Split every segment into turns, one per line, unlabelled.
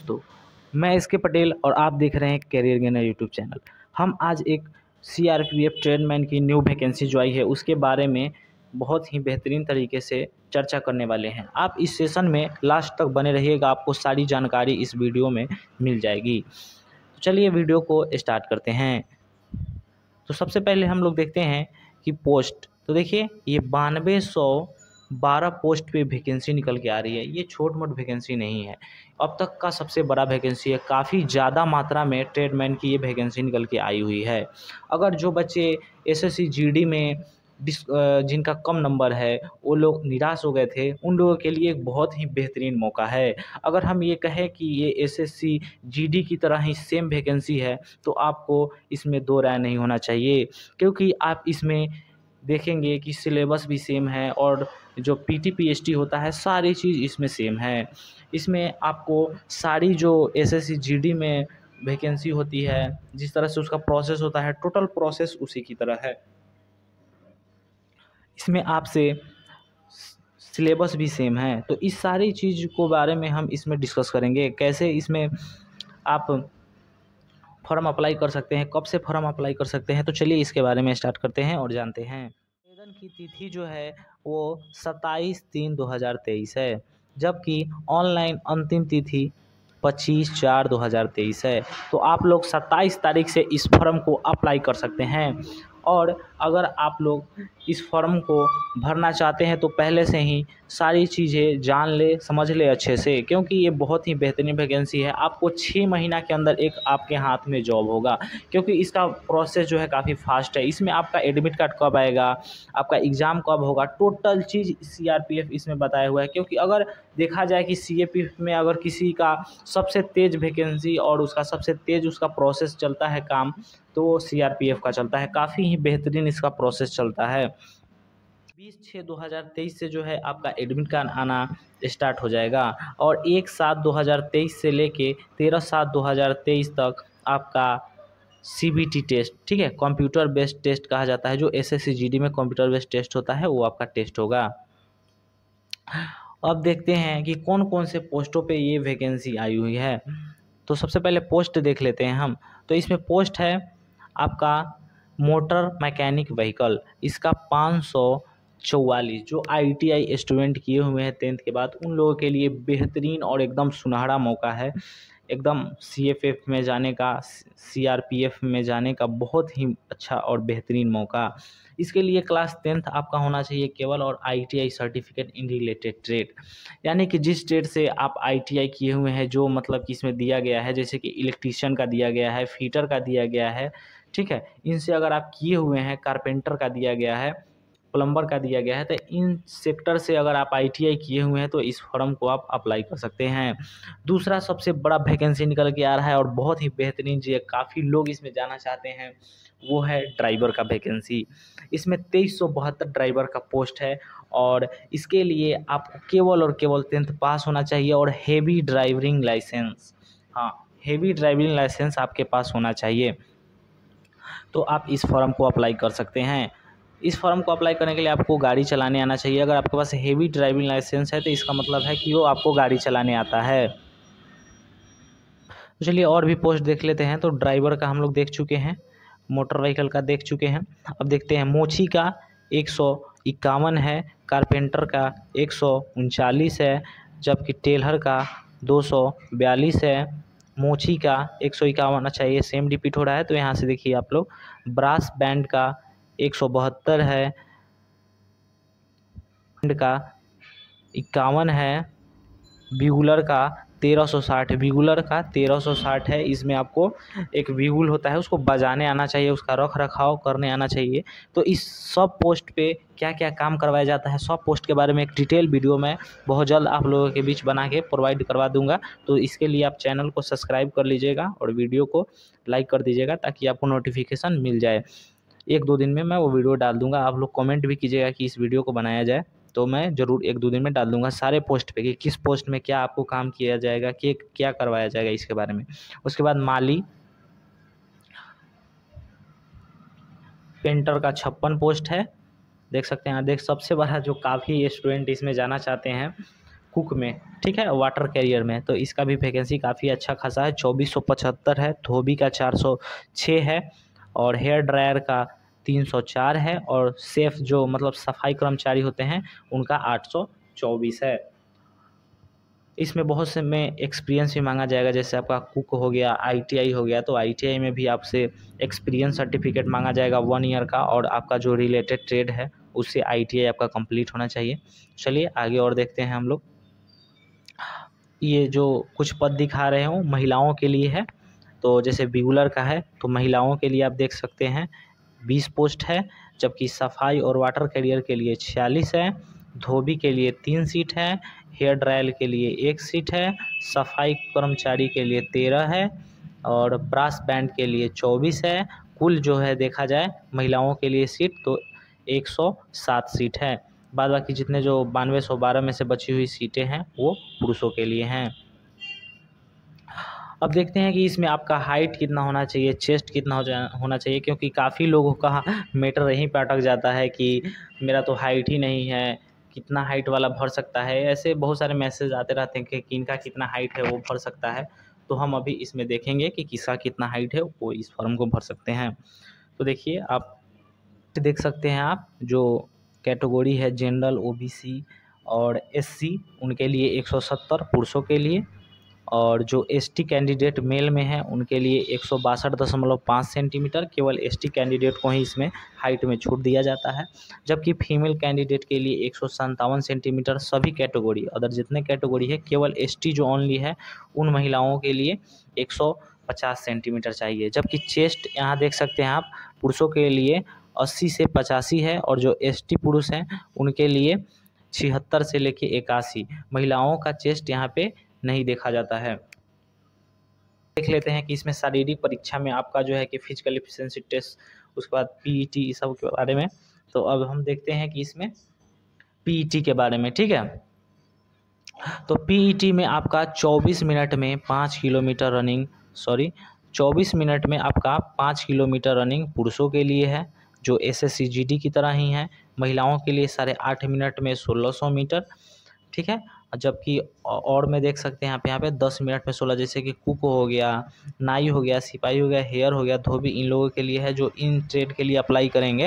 दोस्तों, मैं इसके पटेल और आप देख रहे हैं कैरियर गेनर यूट्यूब चैनल। हम आज एक सीआरपीएफ ट्रेडमैन की न्यू वैकेंसी जो आई है उसके बारे में बहुत ही बेहतरीन तरीके से चर्चा करने वाले हैं। आप इस सेशन में लास्ट तक बने रहिएगा, आपको सारी जानकारी इस वीडियो में मिल जाएगी। तो चलिए वीडियो को स्टार्ट करते हैं। तो सबसे पहले हम लोग देखते हैं कि पोस्ट, तो देखिए ये 9212 पोस्ट पे वैकेंसी निकल के आ रही है। ये छोट मोट वैकेंसी नहीं है, अब तक का सबसे बड़ा वैकेंसी है। काफ़ी ज़्यादा मात्रा में ट्रेडमैन की ये वैकेंसी निकल के आई हुई है। अगर जो बच्चे एसएससी जीडी में जिनका कम नंबर है वो लोग निराश हो गए थे, उन लोगों के लिए एक बहुत ही बेहतरीन मौका है। अगर हम ये कहें कि ये एसएससी जीडी की तरह ही सेम वैकेंसी है तो आपको इसमें दो राय नहीं होना चाहिए, क्योंकि आप इसमें देखेंगे कि सिलेबस भी सेम है और जो पीटी पीएचडी होता है सारी चीज़ इसमें सेम है। इसमें आपको सारी जो एसएससी जीडी में वैकेंसी होती है, जिस तरह से उसका प्रोसेस होता है, टोटल प्रोसेस उसी की तरह है। इसमें आपसे सिलेबस भी सेम है। तो इस सारी चीज़ को बारे में हम इसमें डिस्कस करेंगे, कैसे इसमें आप फॉर्म अप्लाई कर सकते हैं, कब से फॉर्म अप्लाई कर सकते हैं। तो चलिए इसके बारे में स्टार्ट करते हैं और जानते हैं। आवेदन की तिथि जो है वो 27/3/2023 है, जबकि ऑनलाइन अंतिम तिथि 25/4/2023 है। तो आप लोग 27 तारीख से इस फॉर्म को अप्लाई कर सकते हैं। और अगर आप लोग इस फॉर्म को भरना चाहते हैं तो पहले से ही सारी चीज़ें जान ले, समझ ले अच्छे से, क्योंकि ये बहुत ही बेहतरीन वैकेंसी है। आपको 6 महीना के अंदर एक आपके हाथ में जॉब होगा, क्योंकि इसका प्रोसेस जो है काफ़ी फास्ट है। इसमें आपका एडमिट कार्ड कब आएगा, आपका एग्ज़ाम कब होगा, टोटल चीज़ सीआरपीएफ इसमें बताया हुआ है। क्योंकि अगर देखा जाए कि सीआरपीएफ में अगर किसी का सबसे तेज़ वैकेंसी और उसका सबसे तेज़ उसका प्रोसेस चलता है काम, तो वो सीआरपीएफ का चलता है। काफ़ी ही बेहतरीन इसका प्रोसेस चलता है। 20/6/2023 से जो है आपका एडमिट कार्ड आना स्टार्ट हो जाएगा और 1/7/2023 से लेके 13/7/2023 तक आपका सीबीटी टेस्ट, ठीक है, कंप्यूटर बेस्ड टेस्ट कहा जाता है। जो एसएससी जीडी में कंप्यूटर बेस्ड टेस्ट होता है वो आपका टेस्ट होगा। अब देखते हैं कि कौन कौन से पोस्टों पे ये वैकेंसी आई हुई है। तो सबसे पहले पोस्ट देख लेते हैं हम। तो इसमें पोस्ट है आपका मोटर मैकेनिक व्हीकल, इसका 544। जो आईटीआई स्टूडेंट किए हुए हैं 10th के बाद, उन लोगों के लिए बेहतरीन और एकदम सुनहरा मौका है। एकदम सीएफएफ में जाने का, सीआरपीएफ में जाने का बहुत ही अच्छा और बेहतरीन मौका। इसके लिए क्लास 10th आपका होना चाहिए केवल, और ITI certificate in related trade, यानी कि जिस ट्रेड से आप आईटीआई किए हुए हैं, जो मतलब कि इसमें दिया गया है, जैसे कि इलेक्ट्रीशियन का दिया गया है, फिटर का दिया गया है, ठीक है, इनसे अगर आप किए हुए हैं, कारपेंटर का दिया गया है, प्लम्बर का दिया गया है, तो इन सेक्टर से अगर आप आईटीआई किए हुए हैं तो इस फॉर्म को आप अप्लाई कर सकते हैं। दूसरा सबसे बड़ा वैकेंसी निकल के आ रहा है और बहुत ही बेहतरीन जी है, काफ़ी लोग इसमें जाना चाहते हैं, वो है ड्राइवर का वैकेंसी। इसमें 2372 ड्राइवर का पोस्ट है और इसके लिए आपको केवल और केवल 10th पास होना चाहिए और हेवी ड्राइविंग लाइसेंस, हाँ, हेवी ड्राइविंग लाइसेंस आपके पास होना चाहिए। तो आप इस फॉर्म को अप्लाई कर सकते हैं। इस फॉर्म को अप्लाई करने के लिए आपको गाड़ी चलाने आना चाहिए। अगर आपके पास हेवी ड्राइविंग लाइसेंस है तो इसका मतलब है कि वो आपको गाड़ी चलाने आता है। तो चलिए और भी पोस्ट देख लेते हैं। तो ड्राइवर का हम लोग देख चुके हैं, मोटर व्हीकल का देख चुके हैं। अब देखते हैं मोची का 151 है, कारपेंटर का 139 है, जबकि टेलर का 242 है, मोची का 151। अच्छा, ये सेम रिपीट हो रहा है, तो यहाँ से देखिए आप लोग। ब्रास बैंड का 172 है, बैंड का 51 है, बिगुलर का 1360, बिगुलर का 1360 है। इसमें आपको एक बिगुल होता है, उसको बजाने आना चाहिए, उसका रख रखाव करने आना चाहिए। तो इस सब पोस्ट पे क्या क्या काम करवाया जाता है, सब पोस्ट के बारे में एक डिटेल वीडियो मैं बहुत जल्द आप लोगों के बीच बना के प्रोवाइड करवा दूंगा। तो इसके लिए आप चैनल को सब्सक्राइब कर लीजिएगा और वीडियो को लाइक कर दीजिएगा, ताकि आपको नोटिफिकेशन मिल जाए। 1-2 दिन में मैं वो वीडियो डाल दूंगा। आप लोग कमेंट भी कीजिएगा कि इस वीडियो को बनाया जाए, तो मैं ज़रूर 1-2 दिन में डाल दूंगा सारे पोस्ट पे कि किस पोस्ट में क्या आपको काम किया जाएगा, कि क्या करवाया जाएगा इसके बारे में। उसके बाद माली पेंटर का 56 पोस्ट है, देख सकते हैं। देख, सबसे बड़ा जो काफ़ी स्टूडेंट इसमें जाना चाहते हैं कुक में, ठीक है, वाटर कैरियर में। तो इसका भी वैकेंसी काफ़ी अच्छा खासा है, 2475 है, धोबी का 406 है, और हेयर ड्रायर का 304 है, और सेफ जो मतलब सफाई कर्मचारी होते हैं उनका 824 है। इसमें बहुत से में एक्सपीरियंस भी मांगा जाएगा, जैसे आपका कुक हो गया, आईटीआई हो गया, तो आईटीआई में भी आपसे एक्सपीरियंस सर्टिफिकेट मांगा जाएगा 1 ईयर का, और आपका जो रिलेटेड ट्रेड है उससे आईटीआई आपका कंप्लीट होना चाहिए। चलिए आगे और देखते हैं हम लोग। ये जो कुछ पद दिखा रहे हूँ महिलाओं के लिए है, तो जैसे बिगुलर का है तो महिलाओं के लिए आप देख सकते हैं 20 पोस्ट है, जबकि सफाई और वाटर कैरियर के लिए 46 है, धोबी के लिए 3 सीट है, हेयर ड्रायर के लिए 1 सीट है, सफाई कर्मचारी के लिए 13 है, और ब्रास बैंड के लिए 24 है। कुल जो है देखा जाए महिलाओं के लिए सीट तो 107 सीट है। बाद बाकी जितने जो 9212 में से बची हुई सीटें हैं वो पुरुषों के लिए हैं। अब देखते हैं कि इसमें आपका हाइट कितना होना चाहिए, चेस्ट कितना होना चाहिए, क्योंकि काफ़ी लोगों का मैटर यहीं पे अटक जाता है कि मेरा तो हाइट ही नहीं है, कितना हाइट वाला भर सकता है। ऐसे बहुत सारे मैसेज आते रहते हैं कि किनका कितना हाइट है वो भर सकता है। तो हम अभी इसमें देखेंगे कि किसका कितना हाइट है वो इस फॉर्म को भर सकते हैं। तो देखिए आप देख सकते हैं, आप जो कैटेगरी है जनरल, ओबीसी और एससी उनके लिए 170 पुरुषों के लिए, और जो एसटी कैंडिडेट मेल में है उनके लिए 162.5 सेंटीमीटर, केवल एसटी कैंडिडेट को ही इसमें हाइट में छूट दिया जाता है। जबकि फीमेल कैंडिडेट के लिए 157 सेंटीमीटर, सभी कैटेगरी अदर जितने कैटेगरी है केवल एसटी जो ओनली है उन महिलाओं के लिए 150 सेंटीमीटर चाहिए। जबकि चेस्ट यहाँ देख सकते हैं आप, पुरुषों के लिए 80 से 85 है, और जो एसटी पुरुष हैं उनके लिए 76 से लेके 81। महिलाओं का चेस्ट यहाँ पे नहीं देखा जाता है। देख लेते हैं कि इसमें शारीरिक परीक्षा में आपका जो है कि फिजिकल एफिशिएंसी टेस्ट, उसके बाद पीईटी, इस सब के बारे में। तो अब हम देखते हैं कि इसमें पीईटी के बारे में, ठीक है। तो पीईटी में आपका 24 मिनट में 5 किलोमीटर रनिंग, 24 मिनट में आपका 5 किलोमीटर रनिंग पुरुषों के लिए है, जो एसएससी-जीडी की तरह ही है। महिलाओं के लिए 8.5 मिनट में 1600 मीटर, ठीक है। जबकि और में देख सकते हैं आप यहाँ पे 10 मिनट में 16, जैसे कि कुक हो गया, नाई हो गया, सिपाही हो गया, हेयर हो गया, धोबी, इन लोगों के लिए है जो इन ट्रेड के लिए अप्लाई करेंगे।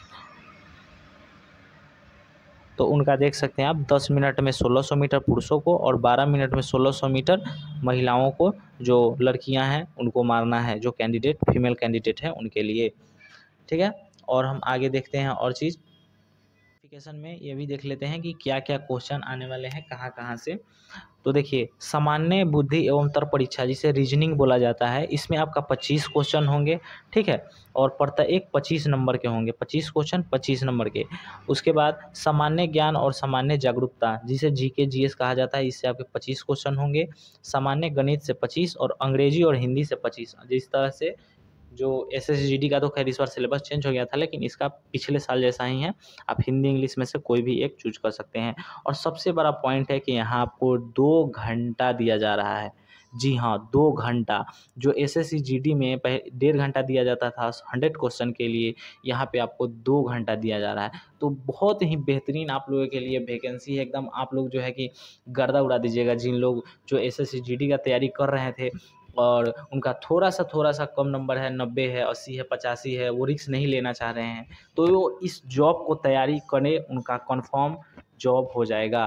तो उनका देख सकते हैं आप 10 मिनट में 1600 मीटर पुरुषों को, और 12 मिनट में 1600 मीटर महिलाओं को, जो लड़कियां हैं उनको मारना है, जो कैंडिडेट फीमेल कैंडिडेट है उनके लिए, ठीक है। और हम आगे देखते हैं और चीज़ नोटिफिकेशन में ये भी देख लेते हैं कि क्या क्या क्वेश्चन आने वाले हैं कहाँ कहाँ से। तो देखिए, सामान्य बुद्धि एवं तर्क परीक्षा जिसे रीजनिंग बोला जाता है, इसमें आपका 25 क्वेश्चन होंगे, ठीक है, और प्रत्येक 25 नंबर के होंगे, 25 क्वेश्चन 25 नंबर के। उसके बाद सामान्य ज्ञान और सामान्य जागरूकता जिसे जीके जीएस कहा जाता है, इससे आपके 25 क्वेश्चन होंगे। सामान्य गणित से 25, और अंग्रेजी और हिंदी से 25। जिस तरह से जो एसएसजीडी का तो खैर इस बार सिलेबस चेंज हो गया था, लेकिन इसका पिछले साल जैसा ही है। आप हिंदी इंग्लिश में से कोई भी एक चूज कर सकते हैं। और सबसे बड़ा पॉइंट है कि यहाँ आपको 2 घंटा दिया जा रहा है। जी हाँ, 2 घंटा। जो एसएससीजीडी में 1.5 घंटा दिया जाता था 100 क्वेश्चन के लिए, यहाँ पे आपको 2 घंटा दिया जा रहा है। तो बहुत ही बेहतरीन आप लोगों के लिए वैकेंसी है एकदम। आप लोग जो है कि गर्दा उड़ा दीजिएगा, जिन लोग जो एसएससीजीडी का तैयारी कर रहे थे और उनका थोड़ा सा कम नंबर है, 90 है, 80 है, 85 है, वो रिस्क नहीं लेना चाह रहे हैं, तो वो इस जॉब को तैयारी करें, उनका कंफर्म जॉब हो जाएगा।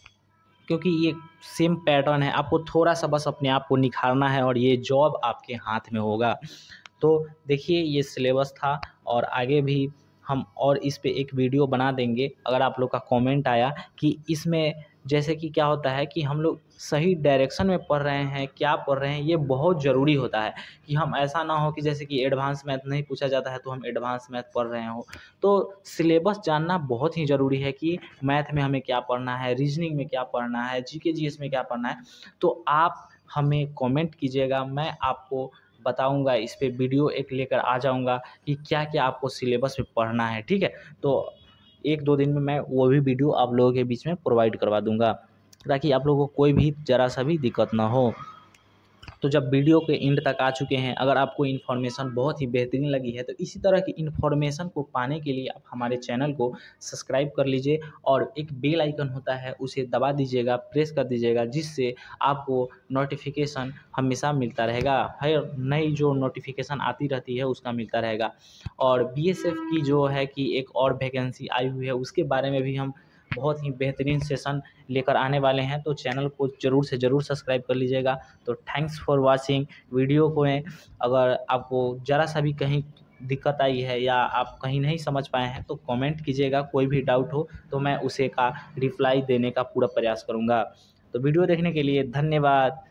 क्योंकि ये सेम पैटर्न है, आपको थोड़ा सा बस अपने आप को निखारना है और ये जॉब आपके हाथ में होगा। तो देखिए, ये सिलेबस था, और आगे भी हम और इस पे एक वीडियो बना देंगे। अगर आप लोग का कमेंट आया कि इसमें जैसे कि क्या होता है कि हम लोग सही डायरेक्शन में पढ़ रहे हैं, क्या पढ़ रहे हैं, ये बहुत ज़रूरी होता है। कि हम ऐसा ना हो कि जैसे कि एडवांस मैथ नहीं पूछा जाता है तो हम एडवांस मैथ पढ़ रहे हो। तो सिलेबस जानना बहुत ही ज़रूरी है कि मैथ में हमें क्या पढ़ना है, रीजनिंग में क्या पढ़ना है, जीके जीएस में क्या पढ़ना है। तो आप हमें कमेंट कीजिएगा, मैं आपको बताऊंगा, इस पे वीडियो एक लेकर आ जाऊंगा कि क्या क्या आपको सिलेबस में पढ़ना है, ठीक है। तो 1-2 दिन में मैं वो भी वीडियो आप लोगों के बीच में प्रोवाइड करवा दूंगा, ताकि आप लोगों को कोई भी ज़रा सा भी दिक्कत ना हो। तो जब वीडियो के एंड तक आ चुके हैं, अगर आपको इन्फॉर्मेशन बहुत ही बेहतरीन लगी है तो इसी तरह की इन्फॉर्मेशन को पाने के लिए आप हमारे चैनल को सब्सक्राइब कर लीजिए और एक बेल आइकन होता है उसे दबा दीजिएगा, प्रेस कर दीजिएगा, जिससे आपको नोटिफिकेशन हमेशा मिलता रहेगा, हर नई जो नोटिफिकेशन आती रहती है उसका मिलता रहेगा। और बीएसएफ की जो है कि एक और वैकेंसी आई हुई है उसके बारे में भी हम बहुत ही बेहतरीन सेशन लेकर आने वाले हैं, तो चैनल को ज़रूर से ज़रूर सब्सक्राइब कर लीजिएगा। तो थैंक्स फॉर वाचिंग वीडियो को। अगर आपको ज़रा सा भी कहीं दिक्कत आई है या आप कहीं नहीं समझ पाए हैं तो कमेंट कीजिएगा, कोई भी डाउट हो तो मैं उसे का रिप्लाई देने का पूरा प्रयास करूँगा। तो वीडियो देखने के लिए धन्यवाद।